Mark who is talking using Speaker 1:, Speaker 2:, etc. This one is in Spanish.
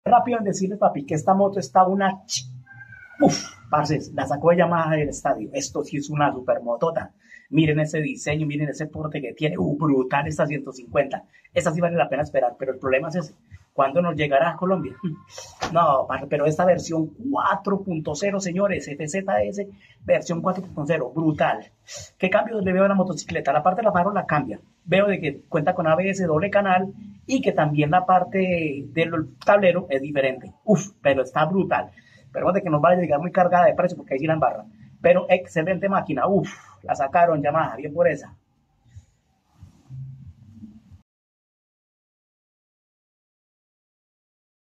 Speaker 1: Rápido en decirles, papi, que esta moto está una... Uf, parce, la sacó de Yamaha del estadio. Esto sí es una supermotota. Miren ese diseño, miren ese porte que tiene. Brutal esta 150. Esta sí vale la pena esperar, pero el problema es ese. ¿Cuándo nos llegará a Colombia? No, parce, pero esta versión 4.0, señores, FZS, versión 4.0, brutal. ¿Qué cambios le veo a la motocicleta? La parte de la faro la cambia. Veo de que cuenta con ABS doble canal y que también la parte del tablero es diferente. Uf, pero está brutal. Pero de que nos vaya a llegar muy cargada de precio porque ahí sí la embarran. Pero excelente máquina, uf, la sacaron Yamaha, bien por esa.